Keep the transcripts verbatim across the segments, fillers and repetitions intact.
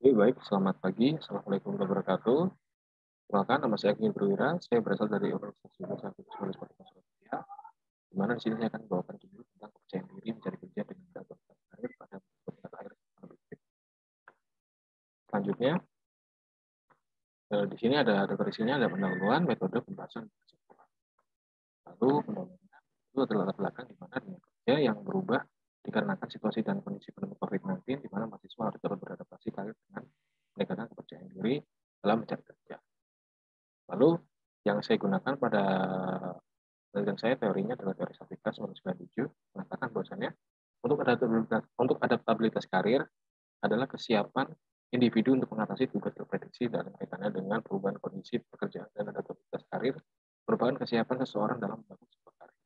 Oke, baik. Selamat pagi. Assalamualaikum warahmatullahi wabarakatuh. Perkenalkan, nama saya Agni Perwira. Saya berasal dari Universitas Universitas Surabaya, di mana di sini saya akan membawakan dulu tentang kepercayaan diri mencari kerja dengan adaptasi karir pada tingkat akhir. Selanjutnya, eh, di sini ada ada berisinya ada pendahuluan, metode, pembahasan, dan kesimpulan. Lalu pendahuluan itu adalah latar belakang di mana dunia kerja yang berubah dikarenakan situasi dan kondisi pandemi covid sembilan belas, di mana mahasiswa harus terus beradaptasi karir dengan meningkatkan kepercayaan diri dalam mencari kerja. Lalu yang saya gunakan pada penelitian saya teorinya adalah teori Sapikas nomor sembilan puluh tujuh, mengatakan bahwasannya untuk adaptabilitas, untuk adaptabilitas karir adalah kesiapan individu untuk mengatasi tugas terprediksi dan kaitannya dengan perubahan kondisi pekerjaan, dan adaptabilitas karir merupakan kesiapan seseorang dalam membangun sebuah karir.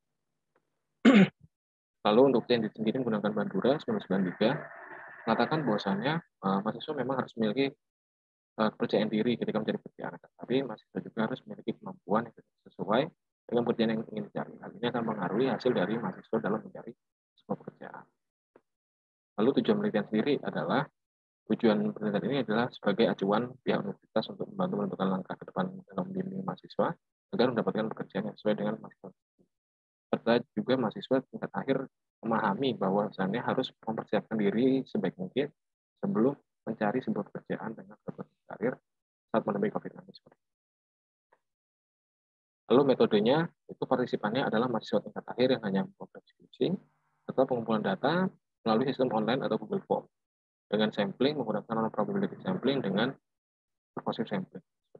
Lalu untuk yang sendiri menggunakan Bandura seribu sembilan ratus sembilan puluh tiga mengatakan bahwasannya uh, mahasiswa memang harus memiliki uh, kepercayaan diri ketika mencari pekerjaan, tapi mahasiswa juga harus memiliki kemampuan yang sesuai dengan pekerjaan yang ingin dicari. Hal ini akan mengaruhi hasil dari mahasiswa dalam mencari sebuah pekerjaan. Lalu tujuan penelitian sendiri adalah tujuan penelitian ini adalah sebagai acuan pihak universitas untuk membantu menentukan langkah ke depan dalam membimbing mahasiswa agar mendapatkan pekerjaan yang sesuai dengan mahasiswa. Serta juga mahasiswa tingkat akhir memahami bahwa misalnya harus mempersiapkan diri sebaik mungkin sebelum mencari sebuah pekerjaan dengan berbagai karir saat pandemi covid sembilan belas. Lalu metodenya itu partisipannya adalah mahasiswa tingkat akhir yang hanya memprogram skripsi atau pengumpulan data melalui sistem online atau Google Form dengan sampling menggunakan non probability sampling dengan pervasive sampling.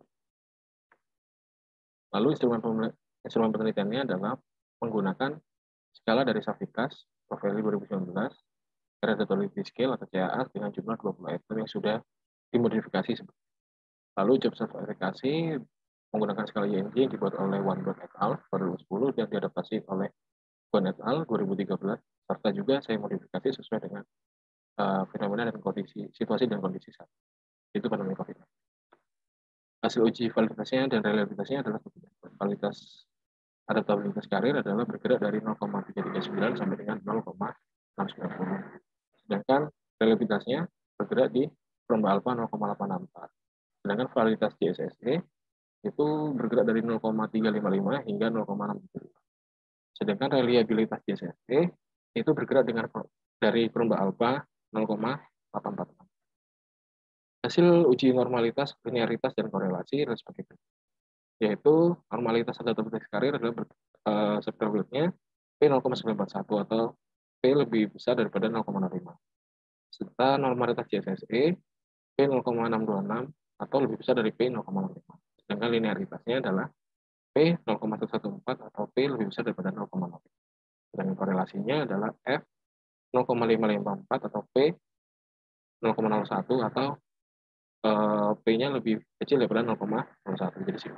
Lalu instrumen instrumen penelitiannya adalah menggunakan skala dari Sapikas Profile dua ribu sembilan belas, Credibility Scale atau C A S dengan jumlah dua puluh item yang sudah dimodifikasi. Lalu job verifikasi menggunakan skala Y N G yang dibuat oleh Weinberg et al. Pada dua ribu sepuluh dan diadaptasi oleh Guan et al. dua ribu tiga belas, serta juga saya modifikasi sesuai dengan uh, fenomena dan kondisi, situasi dan kondisi saat itu pandemi COVID. Hasil uji validitasnya dan reliabilitasnya adalah kualitas adaptabilitas karir adalah bergerak dari nol koma tiga tiga sembilan sampai dengan nol koma enam sembilan nol. Sedangkan reliabilitasnya bergerak di peromba alfa nol koma delapan enam empat. Sedangkan validitas J S S E itu bergerak dari nol koma tiga lima lima hingga nol koma enam tujuh lima. Sedangkan reliabilitas J S S E itu bergerak dengan dari peromba alfa nol koma delapan empat enam. Hasil uji normalitas, linearitas, dan korelasi adalah sebagai berikut, yaitu normalitas adaptabilitas karir adalah uh, subtabletnya P nol koma sembilan empat satu atau P lebih besar daripada nol koma nol lima. Serta normalitas J S S E P nol koma enam dua enam atau lebih besar dari P nol koma nol lima. Sedangkan linearitasnya adalah P nol koma satu empat atau P lebih besar daripada nol koma nol lima. Sedangkan korelasinya adalah F nol koma lima lima empat atau P nol koma nol satu atau uh, P-nya lebih kecil daripada nol koma nol satu. Jadi sini.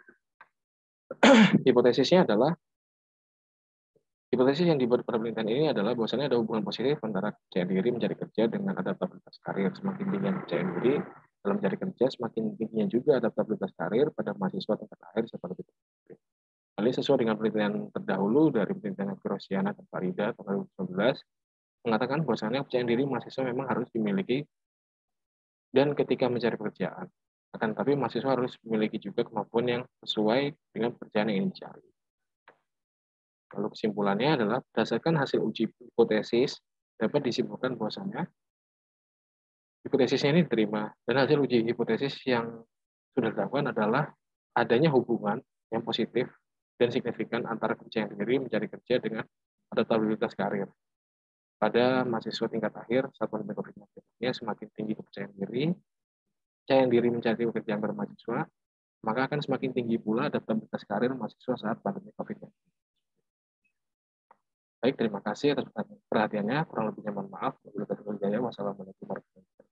Hipotesisnya adalah Hipotesis yang dibuat pada penelitian ini adalah bahwasannya ada hubungan positif antara kepercayaan diri mencari kerja dengan adaptabilitas karir. Semakin tinggi kepercayaan diri dalam mencari kerja, semakin tingginya juga adaptabilitas karir pada mahasiswa tingkat akhir seperti itu. Hal ini sesuai dengan penelitian terdahulu dari penelitian Kirosiana dan Farida tahun dua ribu sembilan belas mengatakan bahwasannya kepercayaan diri mahasiswa memang harus dimiliki dan ketika mencari pekerjaan. Akan tetapi mahasiswa harus memiliki juga kemampuan yang sesuai dengan pekerjaan yang ingin dicari. Lalu kesimpulannya adalah berdasarkan hasil uji hipotesis dapat disimpulkan bahwasannya hipotesisnya ini diterima dan hasil uji hipotesis yang sudah dilakukan adalah adanya hubungan yang positif dan signifikan antara kepercayaan diri mencari kerja dengan adaptabilitas karir. Pada mahasiswa tingkat akhir saat pandemi covid sembilan belas, semakin tinggi kepercayaan diri, kepercayaan diri mencari pekerjaan pada mahasiswa, maka akan semakin tinggi pula adaptabilitas karir mahasiswa saat pandemi covid sembilan belas. Baik, terima kasih atas perhatiannya. Kurang lebihnya mohon maaf. Wassalamualaikum warahmatullahi wabarakatuh.